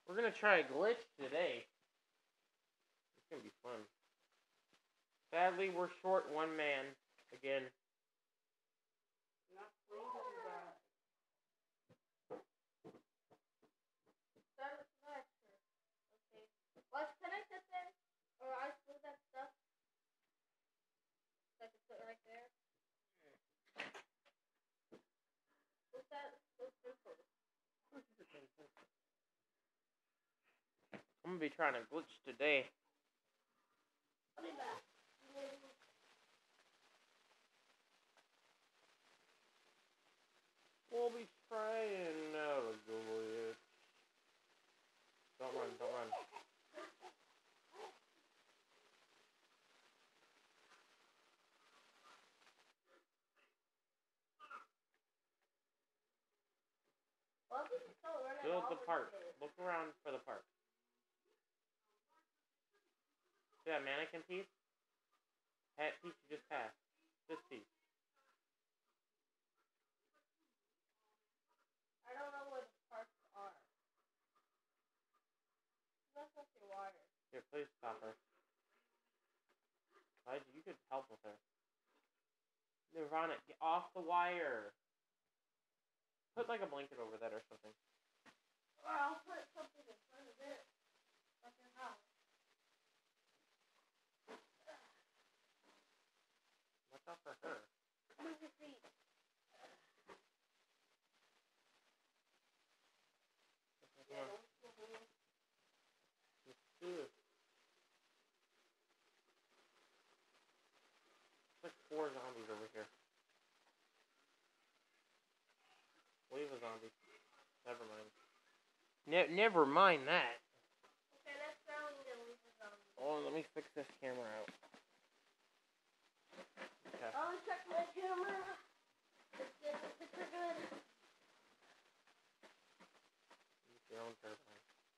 We're gonna try a glitch today. It's gonna be fun. Sadly, we're short one man again. Not freezing that. Start a slasher. Okay. Well, can I sit there? Or I smooth that stuff? So I can put it right there. What's that? Those pimples. I'm gonna be trying a glitch today. I'll be back. We'll be trying out a glitch. Don't run, don't run. Well, this is still running Build all the park. Look around for the park. See that mannequin piece? That piece you just passed. This piece. I don't know where the parks are. That's not your wire. Here, please stop her. Elijah, you could help with her. Nirvana, get off the wire. Put like a blanket over that or something. Or I'll put something in front of it. Like your house. Watch out for her. Move your feet. Come on. Let's do this. There's like 4 zombies over here. Wave a zombie. Never mind. Never mind that. Okay, let's go and get a leave zombie. Oh, let me fix this camera out. Okay. I'll check my camera. Let's get the picture good. Use your own turbine.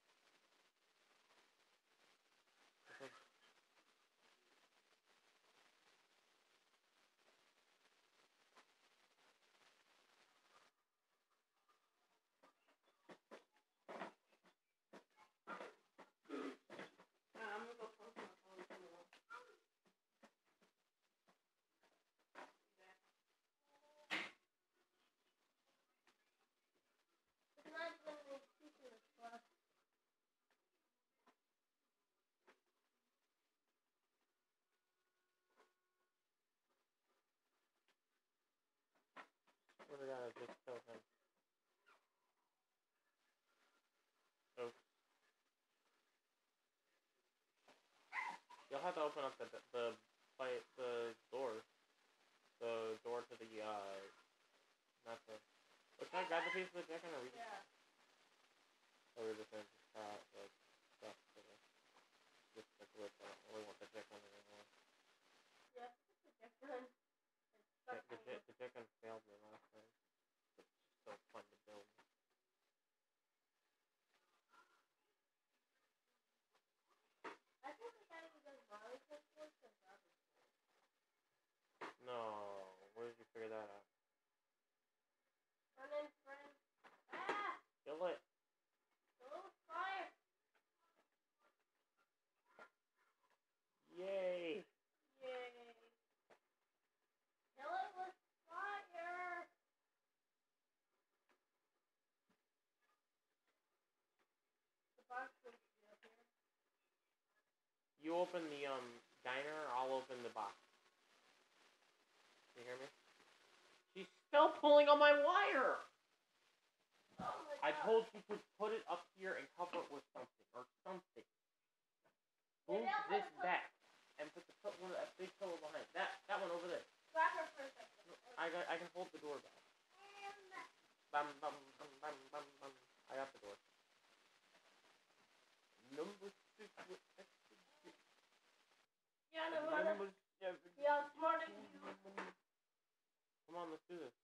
I'm gonna go post my phone tomorrow. It's not going to be teaching this class. Swear to God, I just killed him. Oops. You'll have to open up the door. The door to the not the. Oh, can I grab the piece of the chicken or we just? Yeah. Or we're just gonna just like stuff to the just the glitch. I don't really want the chicken anymore. Yeah, it's a different. The chicken failed me last time. It's so fun to build. I think the guy who does Molly Christmas and Robin. No, where did you figure that out? My name's Frank. Ah! Kill it. Oh, fire! Yay! Yay! Kill it with fire! The box will be up here. You open the diner, I'll open the box. You hear me? She's still pulling on my wire! Oh my I God. told you to put it up here and cover it with something or something. Move this back and put that big pillow behind. That one over there. Grab her for a second. I can hold the door back. Bum bum bum bum bum bum. I got the door. Number 6 with extra. Yeah, no, Number 7. Yeah, I'm smarter than you. Come on, let's do this.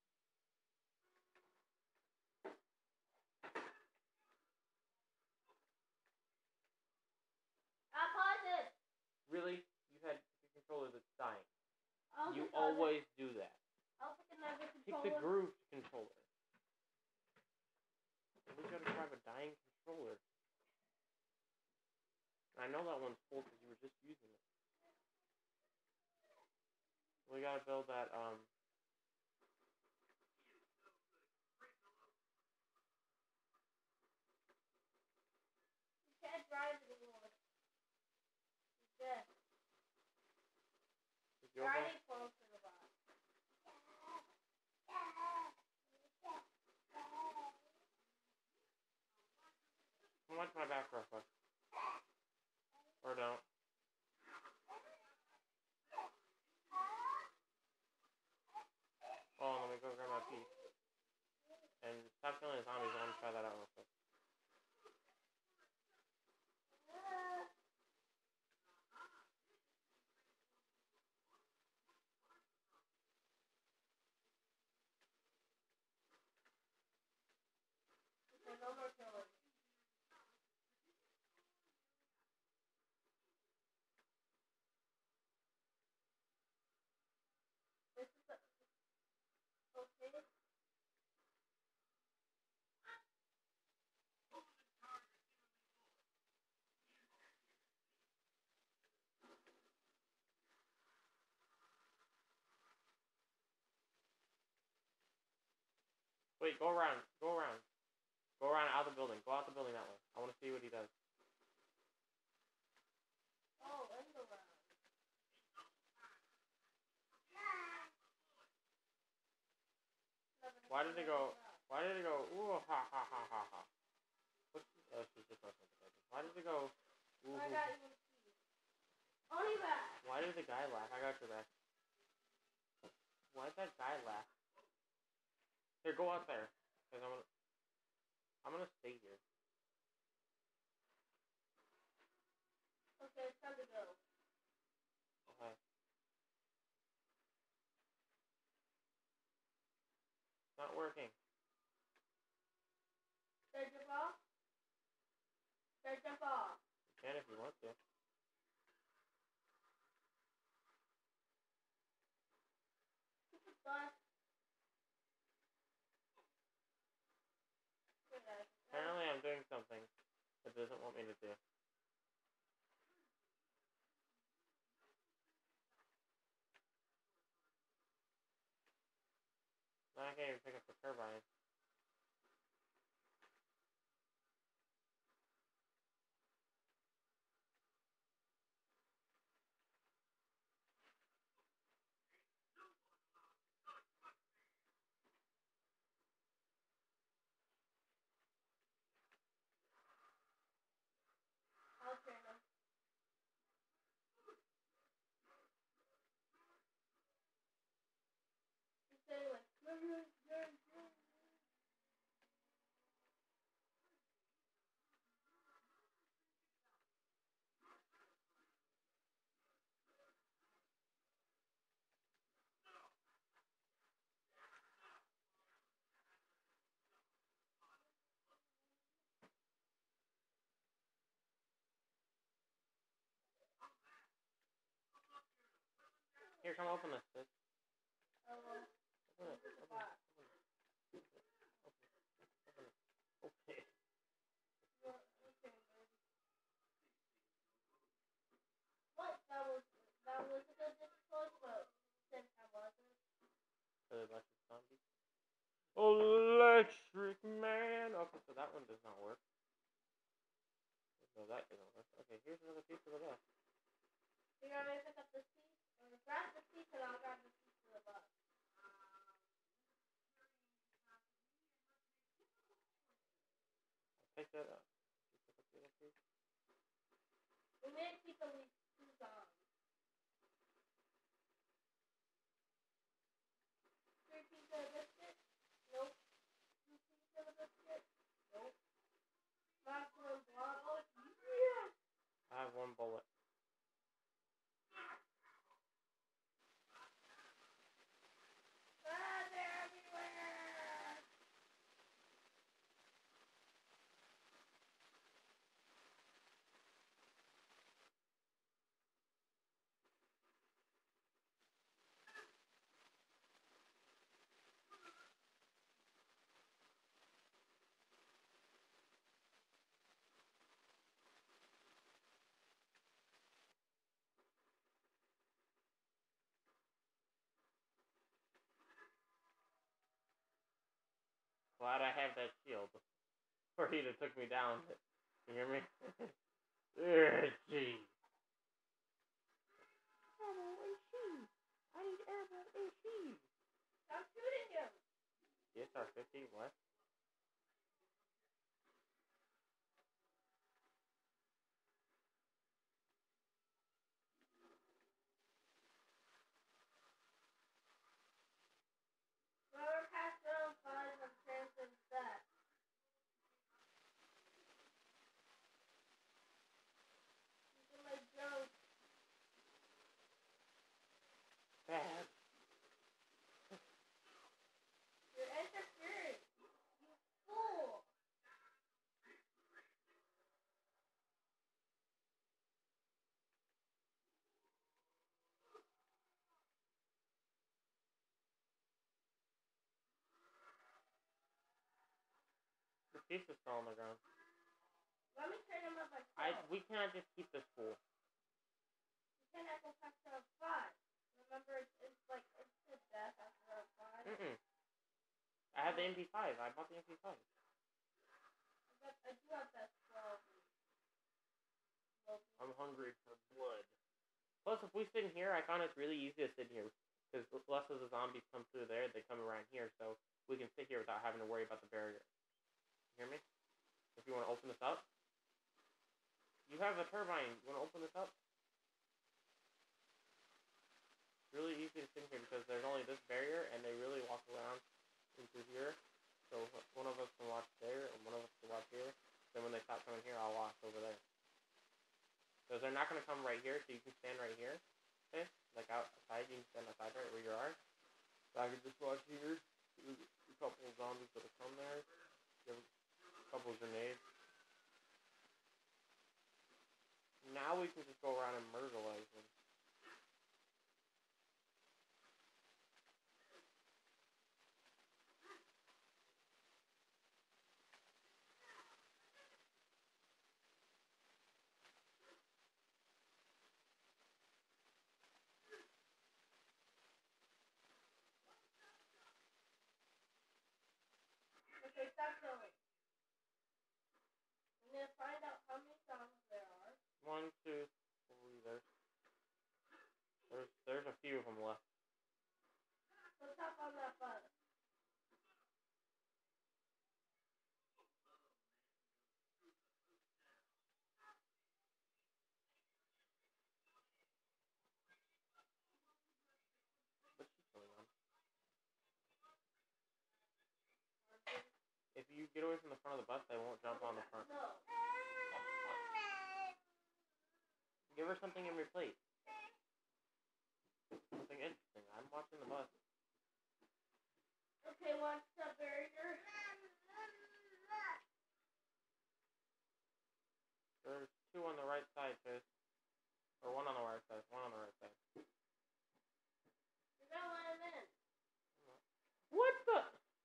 Pause it. Really? You had your controller that's dying. I'll You pick another- always do that. I'll pick another Pick controller. the groove controller. We gotta grab a dying controller. I know that one's full because you were just using it. We gotta build that, You can't drive anymore. He's dead. Riding close to the box. Come watch my back real quick. Or don't. Oh, let me go grab my piece. And stop killing zombies. I want to try that out real quick. Okay, no more killing. This is okay. Wait, go around. Go around. Go around out the building. Go out the building that way. I want to see what he does. Oh, in the round. Why did it go? Why did it go? Ooh, ha ha ha ha ha. She's just not something. Why did it go? Ooh, I got you. Only back. why did the guy laugh? I got your back. Why did that guy laugh? Here, go out there. Cause I'm gonna stay here. Okay, it's time to go. Okay. Not working. Should I jump off? Should I jump off? You can if you want to. Bus. Apparently I'm doing something it doesn't want me to do. Now I can't even pick up the turbine. I'll train him. He's saying like, Here, come open this, sis. oh well. Open it. Open it. Okay. What? That was a good choice, but since I wasn't. Electric zombie. Electric man. Okay, so that one does not work. So that didn't work. Okay, here's another piece of the bus. You want me to pick up the seat? Or grab the seat and I'll grab the seat to the bus. Pick that up. You pick up the other piece. We may keep at least 2 zombies. 3 pieces of biscuit? Nope. 2 pieces of biscuit? Nope. Maximum block? Oh, yes! I have 1 bullet. Ah, they're everywhere! Glad I have that shield. Or he'd have took me down. You hear me? Jeez. I need airborne AC. Stop shooting him. DSR-50, what? Whoever passed round 5, I'm transferring that. These are my junk. Bad. You're interfering. You fool. The piece is still on the ground. Let me turn him up myself. We cannot just keep this fool. You cannot go past round 5. Remember, it's like instant death after round 5. I have the MP5. I bought the MP5. But I do have that 12. I'm hungry for blood. Plus, if we sit in here, I found it's really easy to sit in here. Because less of the zombies come through there, they come around here, so we can sit here without having to worry about the barrier. You hear me? If you want to open this up. You have a turbine. You want to open this up? It's really easy to sit in here because there's only this barrier, and they really walk around into here. So one of us can watch there, and one of us can watch here. Then when they stop coming here, I'll watch over there. Because they're not going to come right here, so you can stand right here. Okay? Like outside, you can stand outside right where you are. So I can just watch here. There's a couple of zombies that'll come there. Give a couple of grenades. Now we can just go around and murderize them. Okay, stop killing. I'm gonna find out how many zombies there are. 1, 2, 3. There's a few of them left. So tap on that button. What's she going on? If you get away from the front of the bus, they won't jump on the front. No. Give her something in your plate. Something interesting. I'm watching the bus. Okay, watch the barrier. There's 2 on the right side, Chase. Or 1 on the right side. 1 on the right side. You're not letting him in. What the?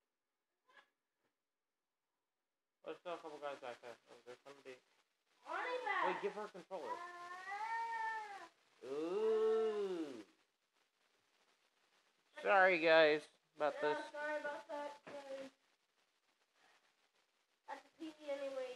There's still a couple guys back there. Oh, there's somebody. Arnie back. Wait, give her a controller. Ooh. Sorry, guys, about this. Yeah, sorry about that, guys. That's a TV anyway.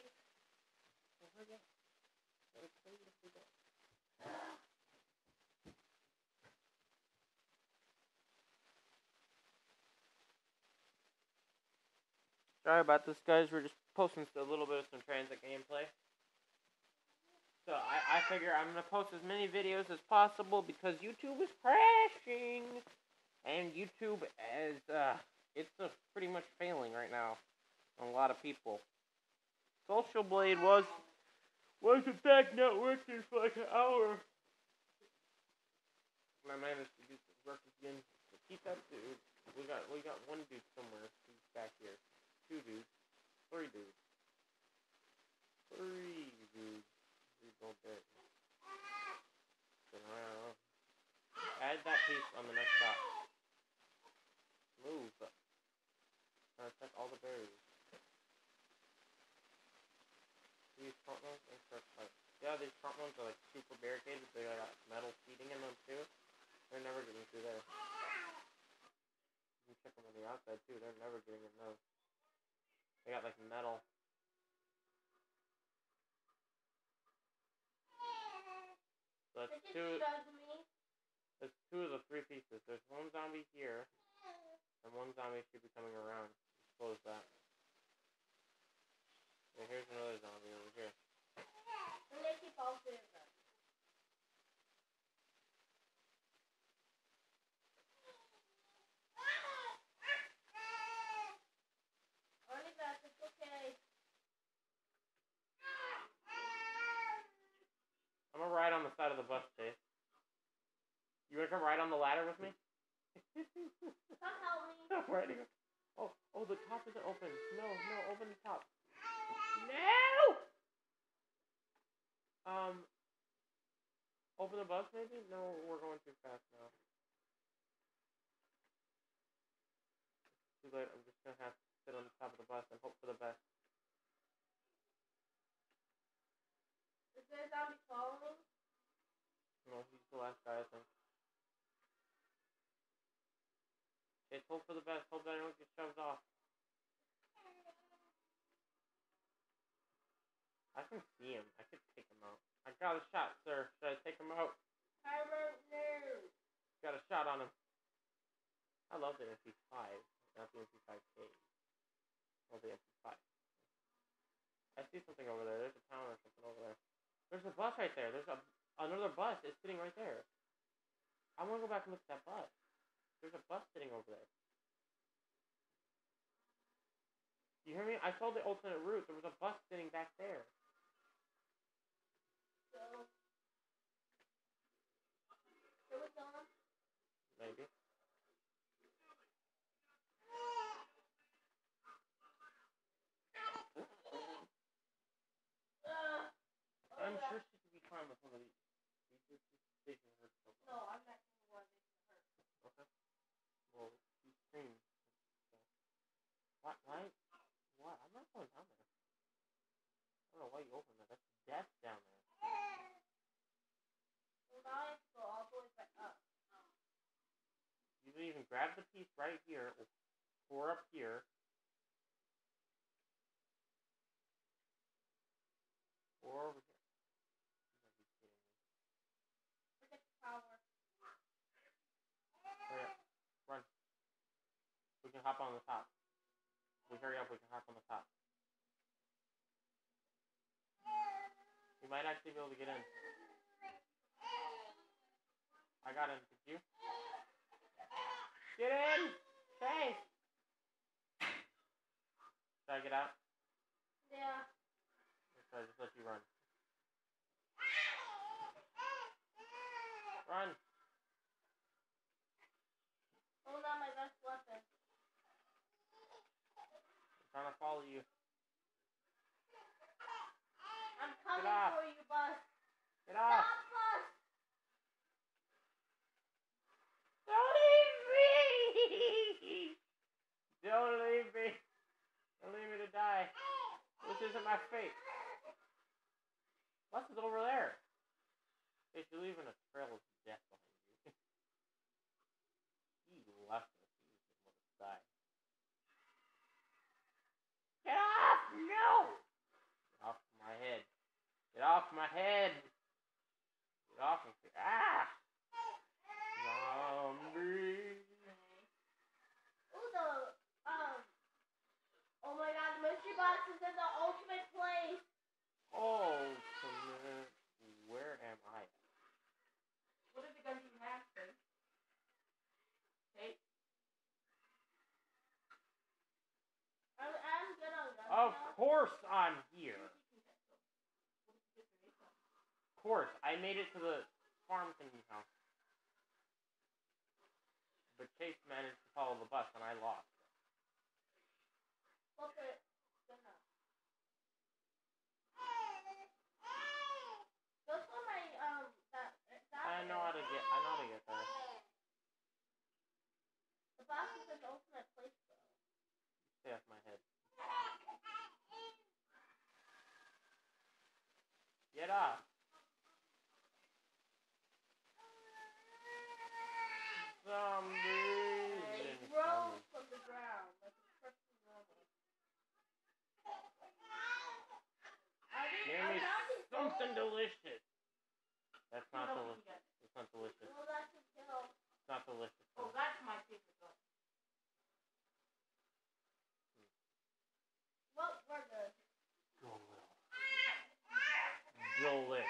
Sorry about this, guys. We're just posting a little bit of some transit gameplay. So I figure I'm going to post as many videos as possible because YouTube is crashing. And YouTube is, it's pretty much failing right now on a lot of people. Social Blade was in fact not working for like an hour. And I managed to do some work again. So keep that dude. We got 1 dude somewhere. He's back here. 2 dudes. 3 dudes. 3 dudes. He's going back. Add that piece on the next stop. Move. Check all the barriers. These front ones and start fight. Yeah, these front ones are like super barricaded. They got metal seating in them too. They're never getting through there. You can check them on the outside too. They're never getting in those. They got like metal. So that's They two. just drugged me. That's two of the three pieces. There's one zombie here, and one zombie should be coming around. Close that. Okay, here's another zombie over here. I'm gonna keep all three of them. Only back, it's okay. I'm gonna ride on the side of the bus, Chase. You wanna come ride on the ladder with me? Come help me. I'm riding. Oh, the top isn't open. No, open the top. No! Open the bus maybe? No, we're going too fast now. Too late. I'm just gonna have to sit on the top of the bus and hope for the best. Is there a zombie following? No, he's the last guy, I think. Just hope for the best. Hope that I don't get shoved off. I can see him. I could take him out. I got a shot, sir. Should I take him out? Timer, no. Got a shot on him. I love the MP5, not the MP5K. Well, the MP5. I see something over there. There's a town or something over there. There's a bus right there. There's another bus. It's sitting right there. I want to go back and look at that bus. There's a bus sitting over there. You hear me? I saw the alternate route. There was a bus sitting back there. So, there was someone. Maybe. I'm sure she could be fine with one of these. They can hurt so No, I'm not going to want this to hurt. Okay. Well, she screamed. So. Why? What? I'm not going down there. I don't know why you opened that. That's death down there. Well, now I have to go all the way back up. You can even grab the piece right here, or up here. Or over here. Look at the power. Hurry up. Run. We can hop on the top. We hurry up, we can hop on the top. We might actually be able to get in. I got in. Did you? Get in! Chase! Should I get out? Yeah. Or should I just let you run? Run! Hold on, my best weapon. I'm trying to follow you. I'm coming off. for you, bus. Get off! Stop, bus! Don't leave me! Don't leave me! Don't leave me to die. This isn't my fate. Bus is over there. If you're leaving a trail of death behind you. He left us. He was going to die. Get off! No! Get off my head. Get off my head! Get off of me. Ah! Zombie! Ooh, oh my god, the mystery box is in the ultimate place. Ultimate. Where am I? What are the guns you have, then? Hey. I'm good on guns. Of course I'm here. Of course, I made it to the farm thingy house. But Chase managed to follow the bus and I lost. Okay. That's what my, I know how to get there. The box is in the ultimate place, though. Stay off my head. Get off. Zombies. They grow from the ground, like a person normal. even delicious. That's not What else delicious. you got? It's not delicious. Well, that's a kill. It's not delicious. Oh, that's my favorite one. Well, we're good. Delish.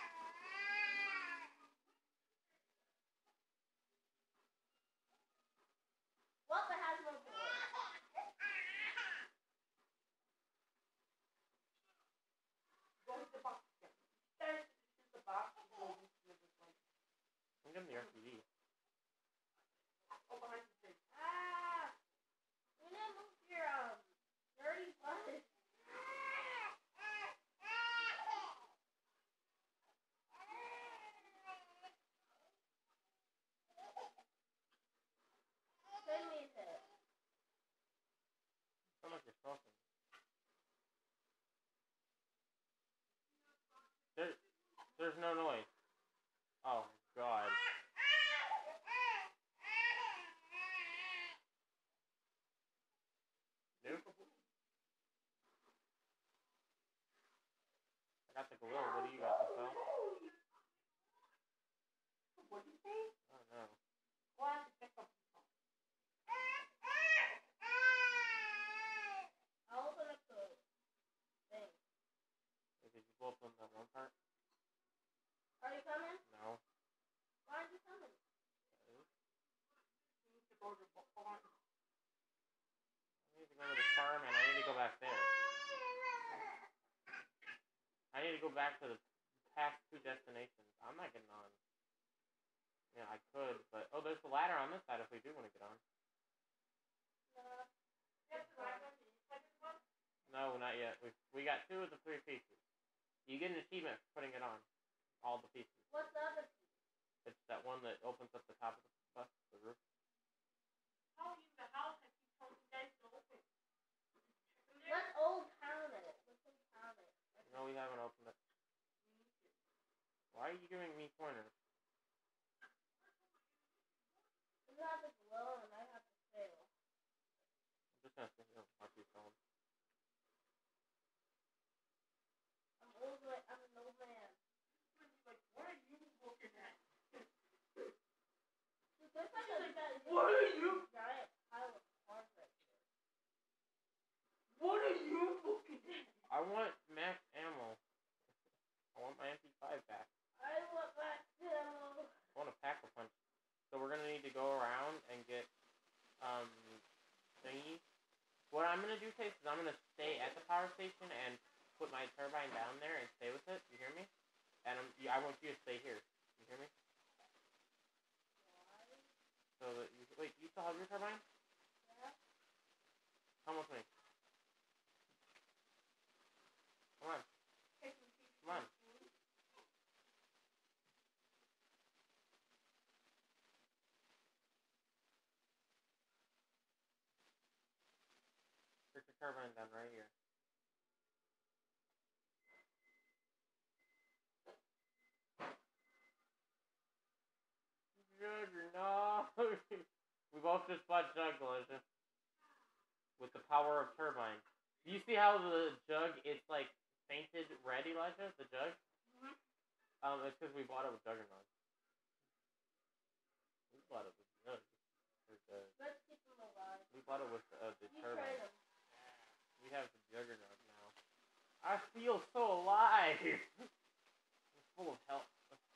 Well, it has no board. Go to the box again. There's the box. I'm getting the RPG. Oh, behind the tree. Ah! You need to move your, dirty butt. Send me this. Sound like you're smoking. There's no noise. Oh, God. Nope. I got the glue. What do you got, the spell? What did you say? I don't know. Well, I have to pick up the phone. I'll open up the thing. Hey, did you blow up on that one part? Are you coming? No. Why aren't you coming? You need to go to the farm. I need to go to the farm and I need to go back there. I need to go back to the past 2 destinations. I'm not getting on. Yeah, I could, but... Oh, there's the ladder on this side if we do want to get on. No, not yet. We got 2 of the 3 pieces. You get an achievement for putting it on. All the pieces. What's the other piece? It's that one that opens up the top of the bus, the roof. How are you in the house and keep telling you guys to open? Let's old town it. Let's old town it. No, we haven't opened it. Why are you giving me pointers? You have the glow and I have the sail. I'm just gonna sit here and watch you film. I'm an old man. Like, what are you looking at? Dude, there's like What are you? giant pile of cards right here. What are you looking at? I want max ammo. I want my MP5 back. I want that ammo. I want a pack-a-punch. So we're gonna need to go around and get thingies. What I'm gonna do, Chase, is I'm gonna stay at the power station and put my turbine down there and stay with it. You hear me? And I want you to stay here. You hear me? Why? So that you wait. You still have your turbine? Yeah. Come with me. Come on. Come on. Put your turbine down right here. Juggernaut! We both just bought Jug, Elijah. With the power of turbine. Do you see how the jug is like painted red, Elijah? The jug? Mm-hmm. It's because we bought it with Juggernaut. We bought it with Jug. Let's keep them alive. We bought it with the You turbine. trade them. We have the Juggernaut now. I feel so alive! I'm full of health.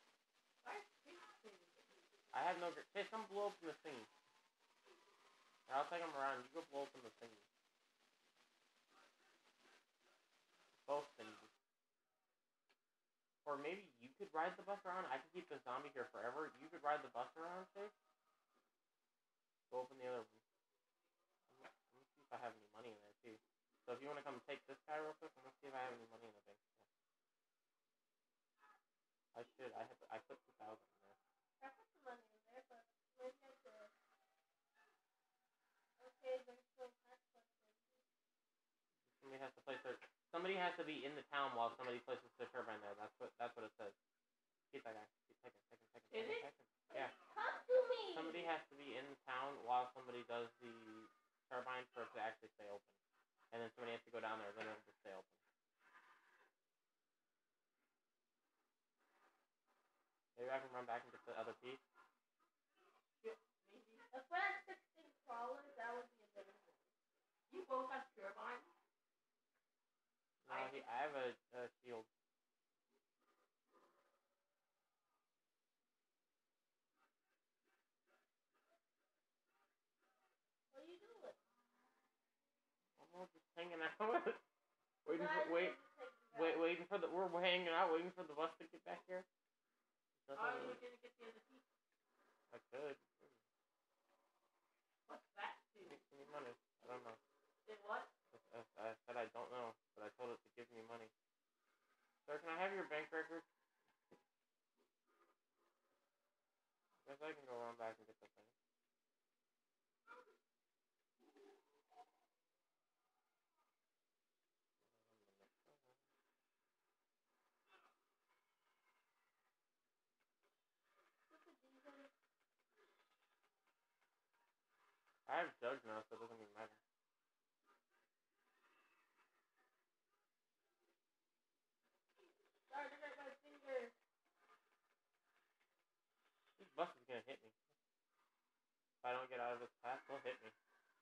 I have no... Chase, come blow open the thingy. I'll take them around. You go blow open the thingy. Both thingies. Or maybe you could ride the bus around. I could keep the zombie here forever. You could ride the bus around, Chase. Go open the other one. Let me see if I have any money in there, too. So if you want to come take this guy real quick, I'm going to see if I have any money in the bank. I should. I put 2,000 in there. I put some money in there, but maybe I could. Okay, there's no tax question. Somebody has to be in the town while somebody places their turbine there. That's what it says. Get that guy. Take him. Is it? Yeah. Come to me! Somebody has to be in town while somebody does the turbine for it to actually stay open. And then somebody has to go down there, then it'll just stay open. have him run back and get the other piece? Shit, maybe. If we had 16 crawlers, that would be a better one. You both have turbines? No, I have a shield. What are you doing? I'm just hanging out. Waiting for the. We're hanging out, waiting for the bus to get back here. How are you gonna get the other piece? I could. What's that do? Give me money. I don't know. Did what? I said I don't know, but I told it to give me money. Sir, can I have your bank record? Guess I can go around back and get the thing. I have jugs now, so it doesn't even matter. Sorry to hurt my finger. This bus is gonna hit me. If I don't get out of this path, they'll hit me.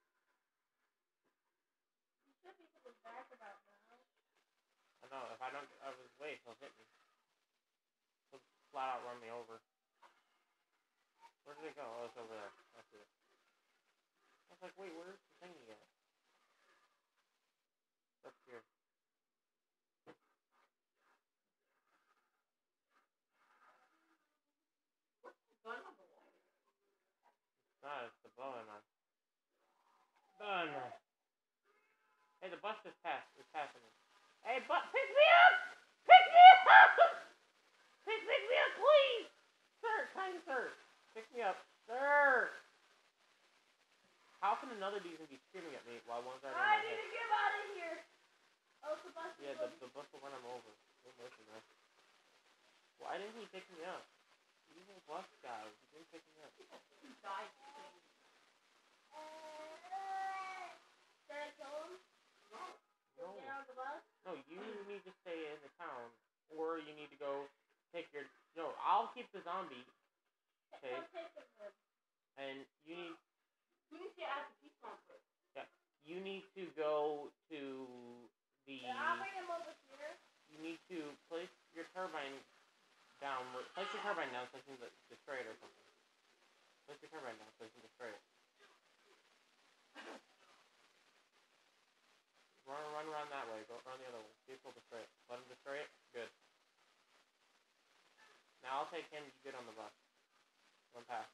You should be coming back about now. I know, if I don't get out of his way, he'll hit me. He'll flat out run me over. Where did it go? Oh, it's over there. I see it. I was like, wait, where's the thingy at? It's up here. What's the gun on the wall? It's not, it's the bow and I. Done. Hey, the bus just passed. It's passing me. Hey, pick me up! Pick me up! Pick me up, please! Sir, kind sir. Pick me up. Sir! How can another demon be screaming at me while one's already I on my need head? to get out of here. Oh, the bus is Yeah, going. the bus will run him over. Don't listen, man. Why didn't he pick me up? He's a bus guy. He didn't pick me up. He died. Should I kill him? No. No. Get on the bus? No, you need to stay in the town. Or you need to go take your... No, I'll keep the zombie. Okay. Come take him then. And you need... Who needs to add the piece on first? Yeah. You need to go to the... I'll bring him over here. You need to place your turbine down. Place your turbine down so you can destroy it or something. Place your turbine down so you can destroy it. Run around that way. Go around the other way. See if we'll destroy it. Let him destroy it. Good. Now I'll take him. You get on the bus. One pass.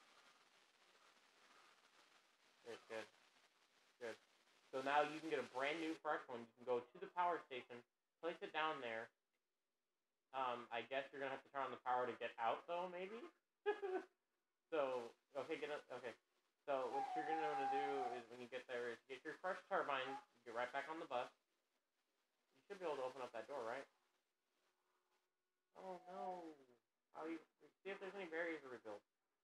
Good. So now you can get a brand new fresh one. You can go to the power station, place it down there. I guess you're gonna have to turn on the power to get out, though, maybe. So get it. Okay. So what you're gonna want to do is when you get there is get your fresh turbine, get right back on the bus. You should be able to open up that door, right? Oh no! See if there's any barriers to rebuild.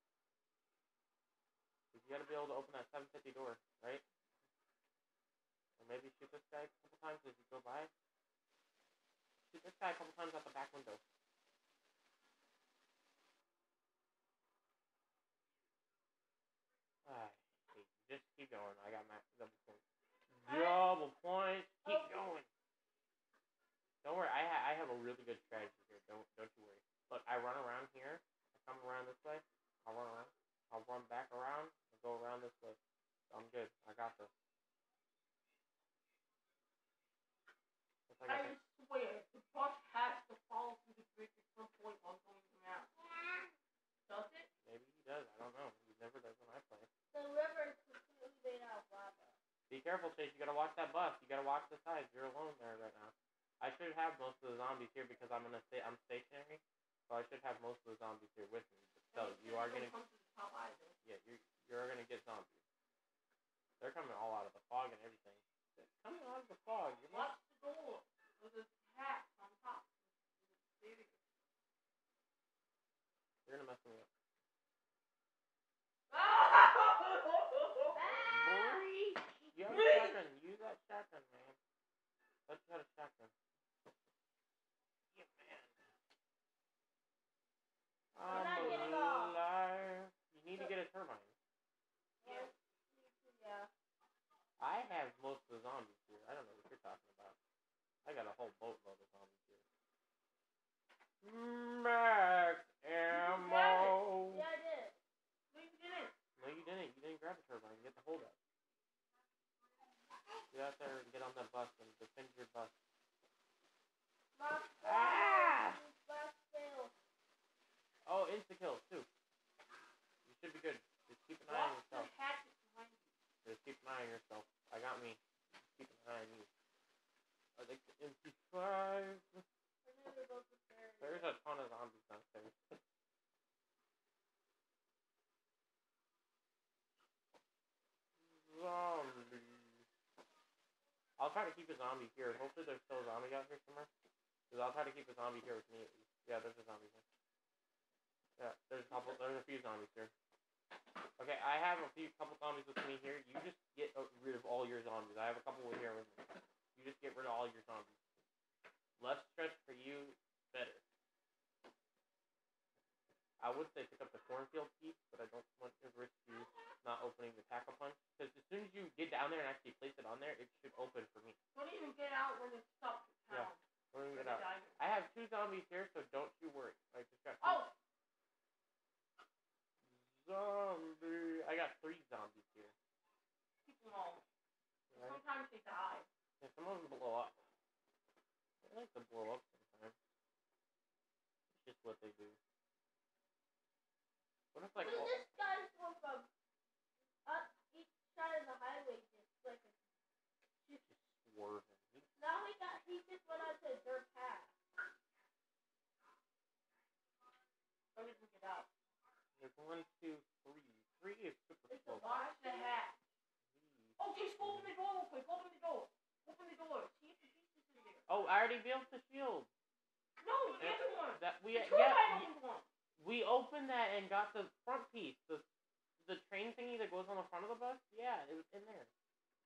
You gotta be able to open that 750 door, right? Or maybe shoot this guy a couple times as you go by. Shoot this guy a couple times out the back window. Just keep going. I got max double points. Double points. Keep going. Don't worry. I have a really good strategy here. Don't you worry. Look, I run around here. I come around this way. I'll run around. I'll run back around. I'll go around this way. I'm good. I got this. I swear, the bus has to follow through the bridge at some point while going around. Does it? Maybe he does. I don't know. He never does when I play. The river is completely made out of lava. Be careful, Chase. You gotta watch that bus. You gotta watch the sides. You're alone there right now. I should have most of the zombies here because I'm stationary, so I should have most of the zombies here with me. But still, you are gonna come to the top either. Yeah, you're gonna get zombies. They're coming all out of the fog and everything. They're coming out of the fog. Watch the door. There's a hat on top. You're gonna mess me up. You have a shotgun. Use that shotgun, man. Let's got a shotgun. Yeah, man. I got a whole boatload of zombies here. Max ammo. Yeah, I did. No, you didn't. No, you didn't. You didn't grab a turbine. You get the hold up. Get out there and get on that bus and defend your bus. Ah! Oh, insta kills too. You should be good. Just keep an eye on yourself. Just keep an eye on yourself. I got me. Just keep an eye on you. I like the MP5. There's a ton of zombies downstairs. Zombies. I'll try to keep a zombie here. Hopefully there's still a zombie out here somewhere. Because I'll try to keep a zombie here with me at least. Yeah, there's a zombie here. Yeah, there's a few zombies here. Okay, I have couple zombies with me here. You just get rid of all your zombies. I have a couple here with me. You just get rid of all your zombies. Less stress for you, better. I would say pick up the cornfield piece, but I don't want to risk you not opening the tackle punch. Because as soon as you get down there and actually place it on there, it should open for me. Don't even get out when it's stuck to town. Yeah, don't even get out. I have 2 zombies here, so don't you worry. I just got 2. Oh! Zombie. I got 3 zombies here. Keep them all. Right? Sometimes they die. Yeah, some of them blow up. They like to blow up sometimes. It's just what they do. What if like This guy's going from up each side of the highway just like a just swerving? now he just went onto a dirt path. Don't even get out. There's 1, 2, 3. 3 is super It's slow. a Watch the hat. 3. Oh, just open the door real quick. Open the door. Open the door. See if the piece is in there. Oh, I already built the shield. No, the other one. That we The turbine yeah. opened one. We opened that and got the front piece, the train thingy that goes on the front of the bus. Yeah, it was in there.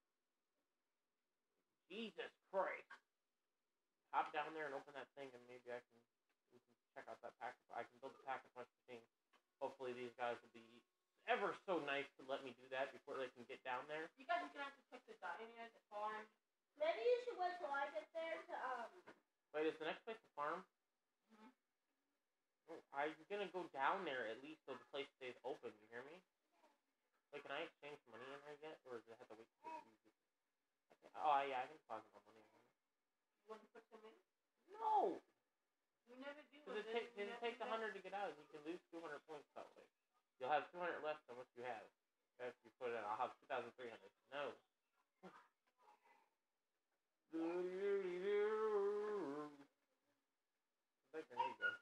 Jesus Christ! Hop down there and open that thing, and maybe we can check out that pack. I can build a pack of punch machine. Hopefully, these guys will be ever so nice to let me do that before they can get down there. You guys are gonna have to check the diner at the farm. Maybe you should wait till I get there to Wait, is the next place the farm? Mm-hmm. Oh, I'm gonna go down there at least so the place stays open. You hear me? Wait, can I exchange money in there yet, or does it have to wait till you get there? Oh yeah, I can deposit my money in there. You want to put some in? No, You never do. because it takes 100 to get out. You can lose 200 points that way. You'll have 200 less than what you have. If you put it in, I'll have 2,300. No. Where'd that grenade go?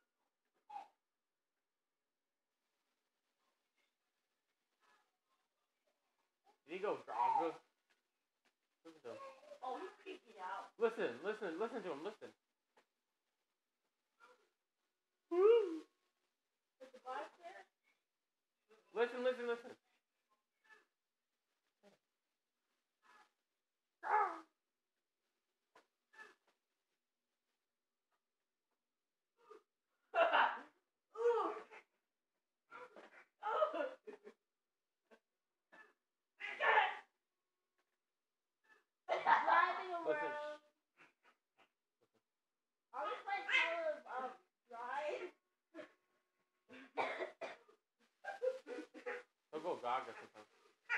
Did he go Gaga? Listen to him. Oh, he's creeping out. Listen to him, listen. is the boss there? Listen. Ooh. Driving Listen. around. I'll just play Call of Drive. He'll go Gaga sometimes.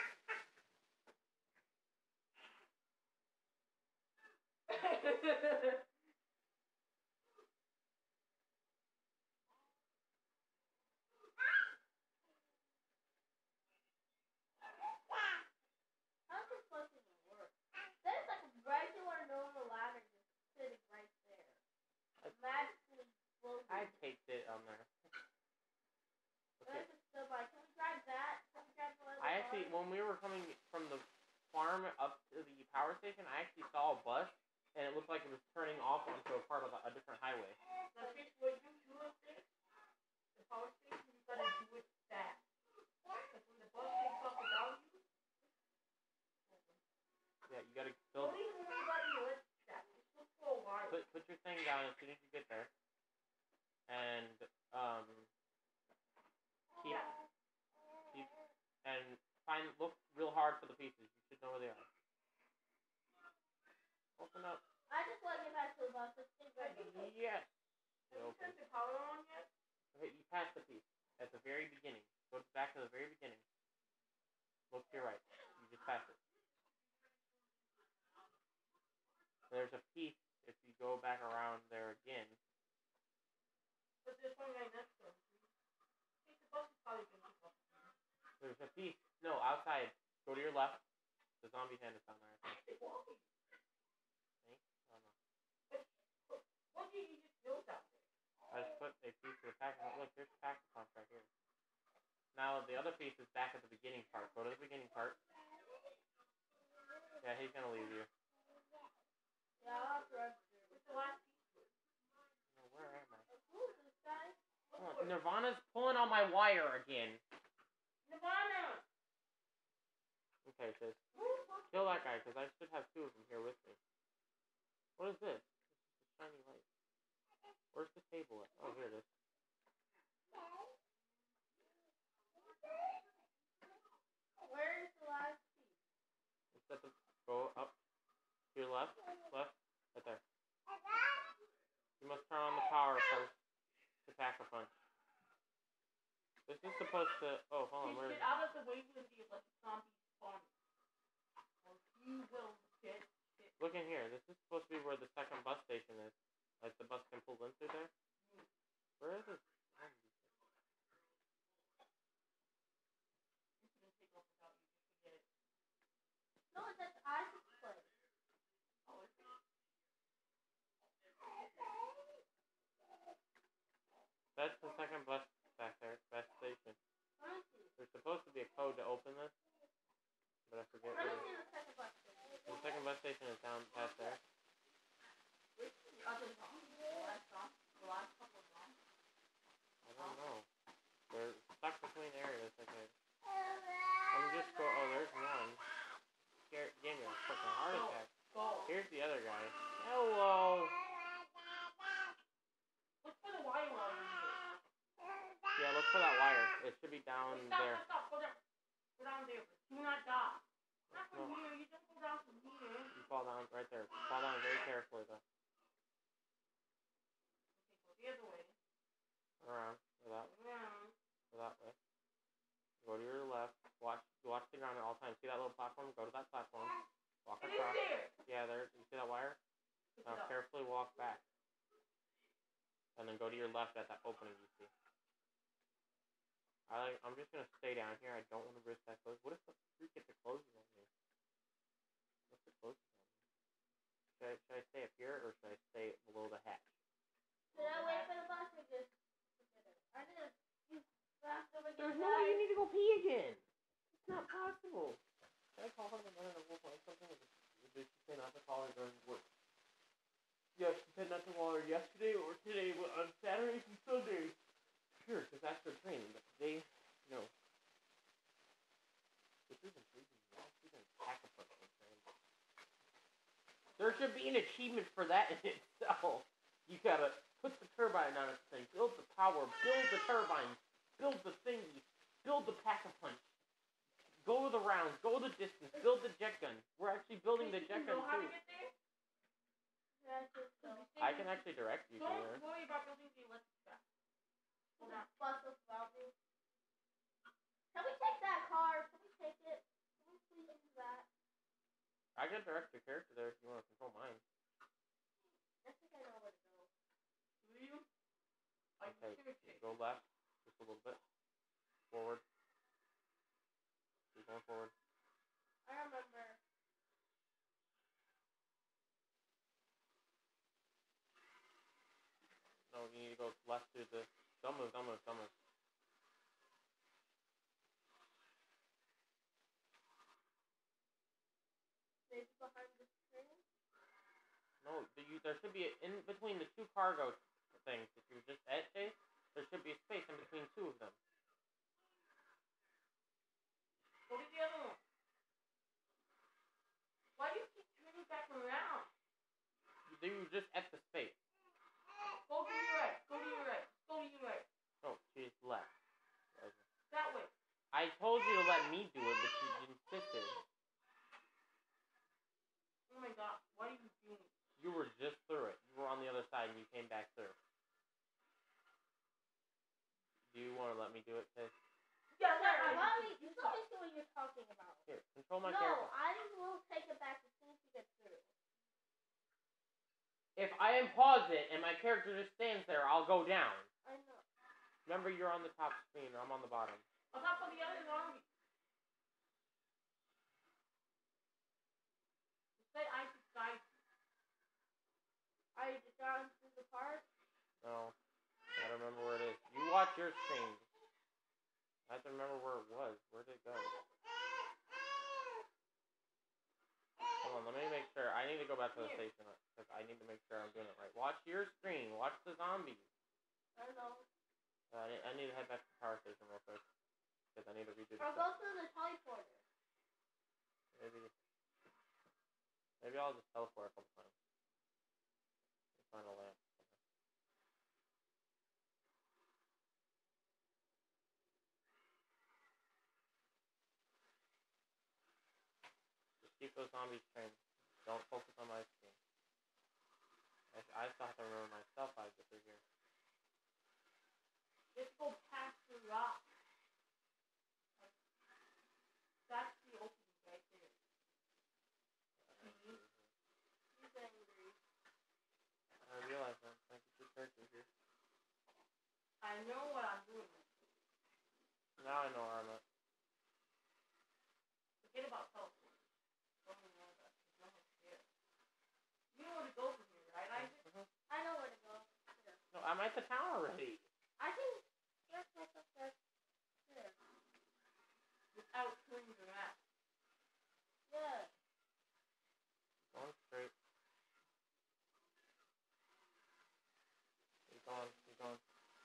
How's this supposed to even work? There's like a regular normal ladder just sitting right there. Magically floating. I taped it on there. Okay. There's a still by. Can we grab that? Can we grab the other I actually, when we were coming from the farm up to the power station, I actually saw a bus, and it looked like it was turning off onto a part of a different highway. The fish where you do it there, the power station, you gotta do it fast. Because when the bus takes off without you, Yeah, you gotta don't build. even worry about it with that. It's just for a while. Put your thing down as soon as you get there, and keep and look real hard for the pieces. You should know where they are. Open up. I just want to get back to Okay, you passed the piece at the very beginning. Go back to the very beginning. Look to your right. You just passed it. There's a piece if you go back around there again. But there's one right next to him. I think the bus is probably going to keep up. There's a piece. No, outside. Go to your left. The zombie head is down there. I think. Walking. See? I don't know. What did you just build out there? I just put a piece of the pack. Look, there's the pack punch right here. Now the other piece is back at the beginning part. Go to the beginning part. Yeah, he's gonna leave you. Yeah, I'll have to run through. What's the last piece? Where am I? Who's this guy? Oh, Nirvana's pulling on my wire again. Nirvana! Okay, sis. Kill that guy, because I should have two of them here with me. What is this? It's just a shiny light. Where's the table at? Oh, here it is. Where's the last piece? It's at the... Go up. To your left. Left. Right there. You must turn on the power first to pack a punch. This is supposed to... Oh, hold on. Where is Get it? out of the way when the electric zombie spawns. Or you will get hit. Look in here. This is supposed to be where the second bus station is. Like the bus can pull in through there. Where is it? It's going to take off without you. Just forget it. No, that's Isaac's place. Oh, it's That's the second bus back there. Bus station. Let me see. There's supposed to be a code to open this. But I forget Let what me it see is. the second bus station. The second bus station is down past there. Where's the other zombie? The last zombie? The last couple of zombies? I don't know. They're stuck between areas. Okay. I'm just go. Oh, there's one. Gave me a fucking heart attack. Go. Here's the other guy. Hello. Look for the wire while you're here. Yeah, look for that wire. It should be down Stop, there. stop, stop. Go down. Go down there. Do not die. Not from No. here. You just go down from here. You fall down right there. Fall down very carefully though. Okay, go the other way. Around. Or that. Around. Or that way. Go to your left. Watch the ground at all times. See that little platform? Go to that platform. Walk It is across. there. Yeah, there. You see that wire? Pick Now it up. carefully walk back. And then go to your left at that opening you see. I'm just gonna stay down here. I don't want to risk that close. What if the freak get the closes on me? What's the closes on me? Should I stay up here or should I stay below the hatch? Should I wait for the bus or just forget it? I need to use fast over There's no way you need to go pee again. It's not possible. Should I call her and let her know or something? Or did she say not to call her during work? Yeah, she said not to call her yesterday or today, but on Saturdays and Sundays. Sure, because that's her training. But today, no. This is intriguing. Why is she going to pack a punch on training? There should be an achievement for that in itself. You gotta put the turbine on its thing, build the power, build the turbine, build the thingy, build the pack a punch. Go the rounds, go the distance, build the jet gun. We're actually building the jet gun You know how to too. get there? That's just so. I can actually direct you to Don't there. worry about building the electric staff. Hold on. Bus will smell me. Can we take that car? Can we take it? Can we please use that? I can direct your character there if you want to control mine. I think I know where to go. Do you? Are Okay, you sure? go left, just a little bit. Forward. Keep going forward. I remember. No, you need to go left to the... Don't move, don't move, don't move. Maybe behind the screen? No, there should be in between the two cargo things. If you're just at Chase, there should be a space in between two of them. Go to the other one. Why do you keep turning back around? You were just at the space. Go to your right. Go to your right. Go to your right. No, she's left. That way. I told you to let me do it, but you insisted. Oh my god. What are you doing? You were just through it. You were on the other side and you came back through. do you want to let me do it, Sid? Yeah, Sir, let let me you let talk. me see what you're talking about. Here, control my No, character. I will take it back as soon as you get through. If I unpause it and my character just stands there, I'll go down. I know. Remember, you're on the top screen. I'm on the bottom. On top of the other zombie. Say I should guide you. Are you just down through the part? No. I gotta remember where it is. You watch your screen. I have to remember where it was. Where did it go? Hold on, let me make sure. I need to go back to the station because I need to make sure I'm doing it right. Watch your screen. Watch the zombies. I know. I need to head back to the power station real quick because I need to redo the Or stuff. go through the teleporter. Maybe I'll just teleport a couple times. Find a lamp. Just keep those zombies trained. Don't focus on my screen. I still have to remember myself how to get through here. Just go past the rock. That's the opening right there. He's angry. I realize that. I can see characters here. I know what I'm doing. Now I know where I'm at. Forget about teleport. Don't even know that. There's nothing here. You know where to go from here, right, Isaac? I know where to go. Here. No, I'm at the town already. I think there's like a there. Without turning around. Yeah. Going straight. Keep going. Keep going.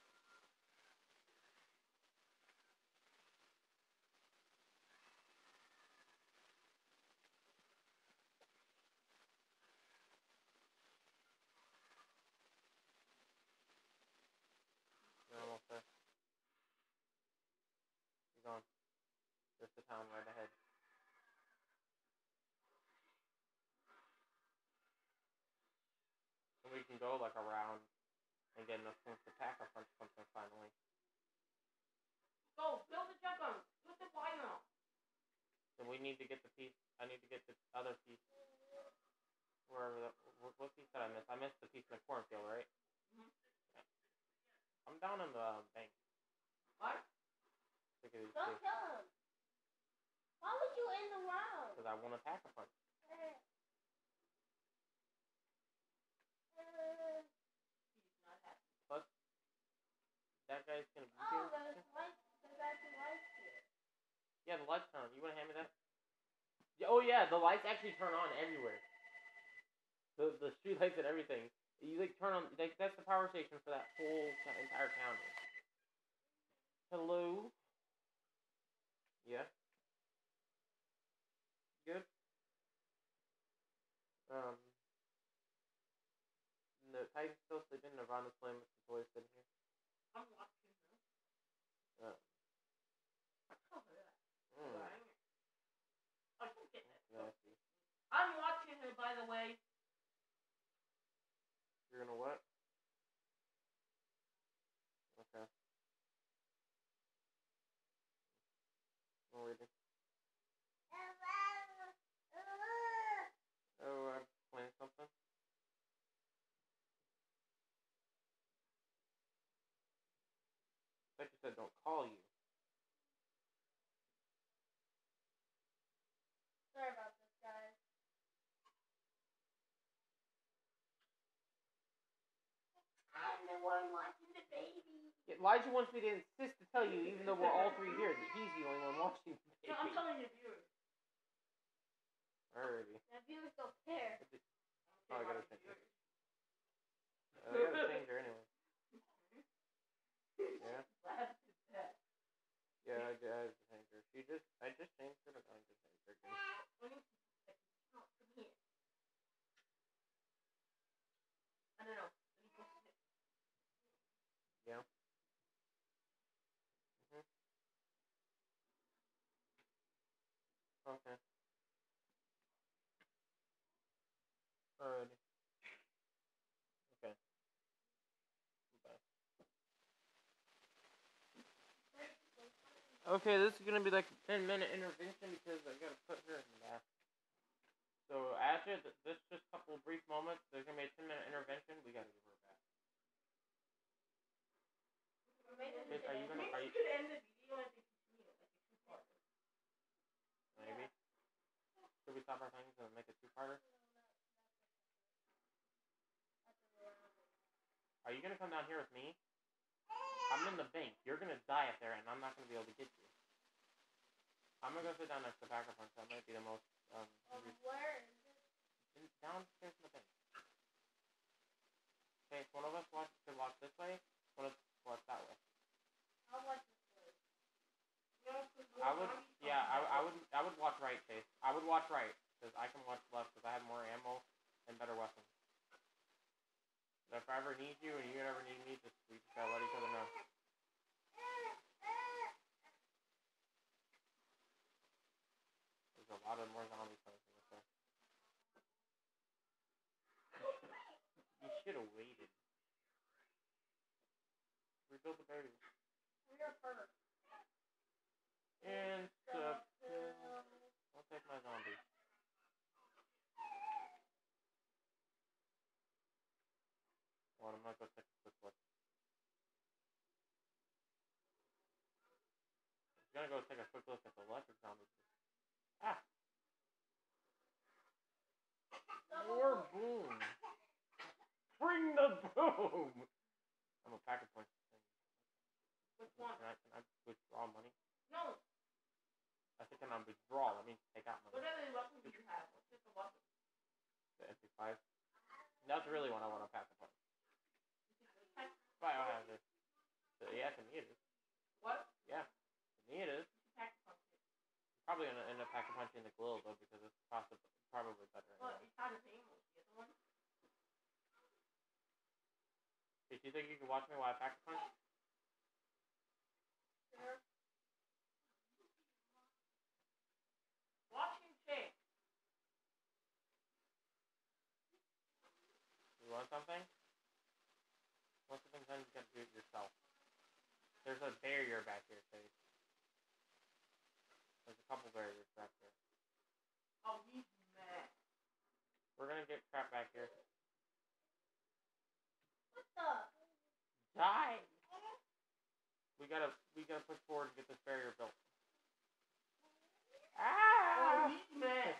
You're almost there. Keep going. There's the town right ahead. And we can go like around and get enough things to pack a punch something finally. Go, build the jumper. Put the wire on. Then we need to get the piece. I need to get the other piece. Wherever the what piece did I miss? I missed the piece in the cornfield, right? Mhm. Yeah. I'm down in the bank. What? Look at these Don't two. kill him. Why would you end the round? Because I want to pack a punch. He's not happy. Plus, that guy's gonna be Oh, here. there's lights. There's actually lights here. Yeah, the lights turn on. You want to hand me that? Yeah, oh yeah, the lights actually turn on everywhere. The street lights and everything. You like turn on. Like that's the power station for that whole entire county. Hello. Yeah. Good. No, Titan's still sleeping. Nirvana's playing with the toys sitting here. I'm watching her. Tell her that. Right? I don't get that. Nasty. I'm watching her, by the way. You're gonna what? Okay. I'm waiting. Oh, I'm playing something. Like you said, don't call you. Sorry about this, guys. I'm the one watching the baby. Yeah, Elijah wants me to insist to tell you, even though we're all three here, that he's the only one watching the No, I'm baby. telling the viewers. Alrighty. The viewers don't care. Oh, I gotta the change her. viewers. I gotta change her anyway. Yeah? Laugh to death. Yeah, I just changed her. I just changed her, but I just changed her again. Come here. I don't know. Let me go sit. Yeah? Okay. Alrighty. Okay. Bye. Okay, this is gonna be like a 10-minute intervention because I gotta put her in the bath. So after this just couple of brief moments, there's gonna be a 10-minute intervention. We gotta give her a bath. Chase, are you gonna? Are you? could end the video and they continue it, like a two-parter. Maybe. Should we stop our things and make a two-parter? Are you gonna come down here with me? I'm in the bank. You're gonna die up there, and I'm not gonna be able to get you. I'm gonna go sit down next to Packer Punch. That might be the most. Where is it? Downstairs in the bank. Okay, so one of us should walk this way. One of us walk that way. I'll watch this way. No, because I would watch right, Chase. I would watch right because I can watch left because I have more ammo and better weapons. But if I ever need you and you ever need me, we just gotta let each other know. There's a lot of more zombies coming from this way. You should have waited. Rebuild the barrier. We're first. And I'll take my zombie. Well, I'm gonna go take a quick look. I'm gonna go take a quick look at the electric zombies. Ah! More boom! Bring the boom! I'm a Packer Punch thing. Which one? Can I withdraw money? No. I think when I withdraw, that means take out money. What other weapons do you have? What's just a weapon? The MP5. That's really what I want to Packer Punch. Biohazard. Yeah, to me it is. What? Yeah, to me it is. Probably gonna end up Packer Punching the glow though because it's probably better. Well, it's not the same as the other one. Do you think you can watch me while I Packer Punch? Sure. Watching Chase. You want something? Most of the things you gotta do it yourself. There's a barrier back here, Chase. There's a couple barriers back there. Oh, he's mad. We're gonna get trapped back here. What the? Die! We gotta push forward and get this barrier built. Ah! Oh, he's mad.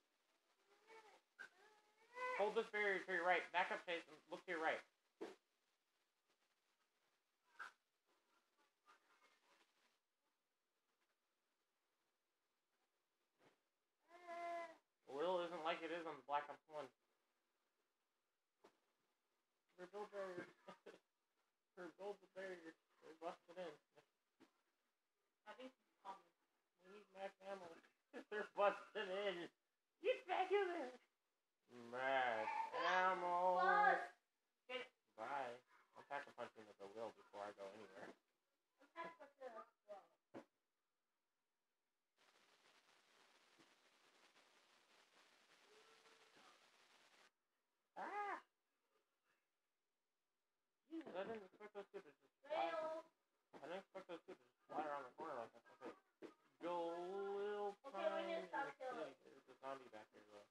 Hold this barrier to your right. Back up, Chase, and look to your right. Lil isn't like it is on the Black Ops 1. Rebuild barriers. Rebuild the barriers. They're busted in. I think he's coming. We need max ammo. They're busted in. Get back in there. Max ammo. What? Get it. Bye. I'm Packer Punching with the Will before I go anywhere. I'm packing for this. Ah! Jesus, I didn't expect those two to just fly. Fail. I didn't expect those two to just fly around the corner like that. Okay. Go, Lil. Okay, we need to stop killing. There's a zombie back here, though.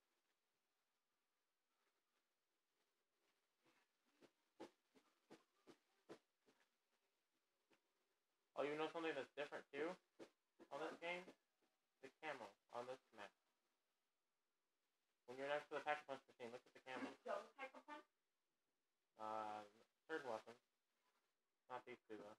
Oh, you know something that's different, too? On this game? The camo on this map. When you're next to the Packer Punch machine, look at the camo. Double Packer Punch? Certain weapons. Not these two, though.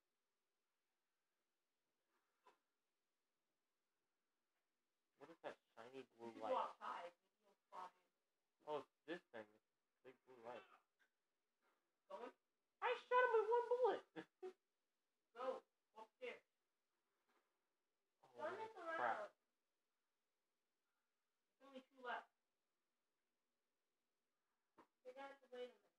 What is that shiny blue You light? go outside. You'll fly. Oh, it's this thing. It's big blue light. Going? I shot him with one bullet! Go. Upstairs. Oh, Run this crap. around. There's only two left. You're gonna have to wait a minute.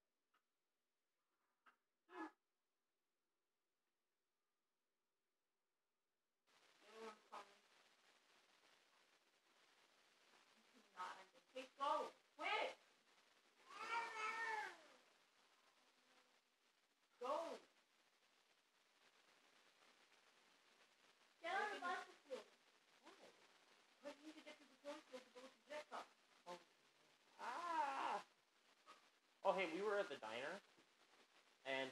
Everyone's coming. at the diner, and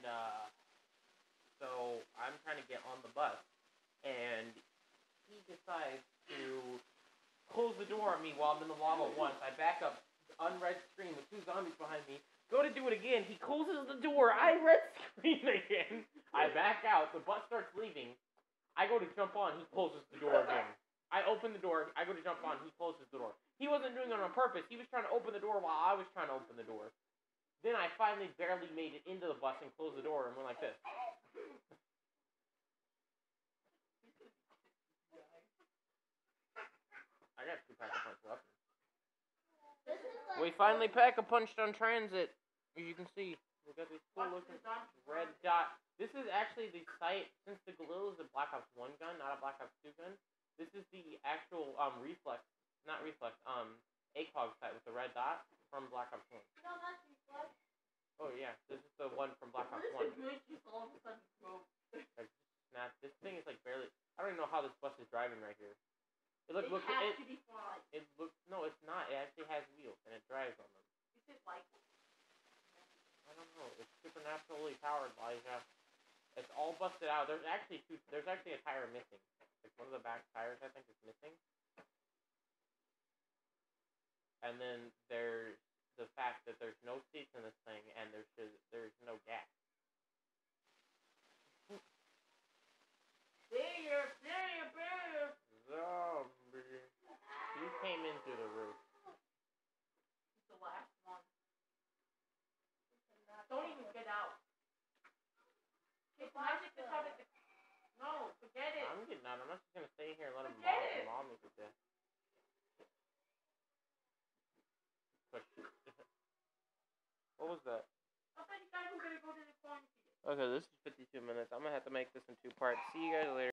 so I'm trying to get on the bus, and he decides to close the door on me while I'm in the lava once. I back up, unread screen with 2 zombies behind me. Go to do it again. He closes the door. I red screen again. I back out. The bus starts leaving. I go to jump on. He closes the door again. I open the door. I go to jump on. He closes the door. He wasn't doing it on purpose. He was trying to open the door while I was trying to open the door. Then I finally barely made it into the bus and closed the door and went like this. I got 2 pack-a-punch weapons. This is like We finally pack-a-punched on transit. As you can see, we got these cool-looking red dot. This is actually the site, since the Galil is a Black Ops 1 gun, not a Black Ops 2 gun. This is the actual ACOG site with the red dot from Black Ops 1. no, that's reflex. Oh yeah, this is the one from Black Ops 1. Like, snap. This thing is like barely. I don't even know how this bus is driving right here. It looks. to be fine. It looks. No, it's not. It actually has wheels and it drives on them. Is it like? I don't know. It's supernaturally powered, Elijah. It's all busted out. There's actually a tire missing. Like one of the back tires, I think, is missing. And then there's the fact that there's no seats in this thing, and there's no gas. Barrier. Zombie. He came in through the roof. It's the last one. Don't even get out. It's magic to have it. No, forget it. I'm getting out. I'm not just gonna stay here and let him Forget it. maul me to death. Push. What was that? I thought you guys were gonna go to the pharmacy. Okay, this is 52 minutes. I'm gonna have to make this in 2 parts. See you guys later.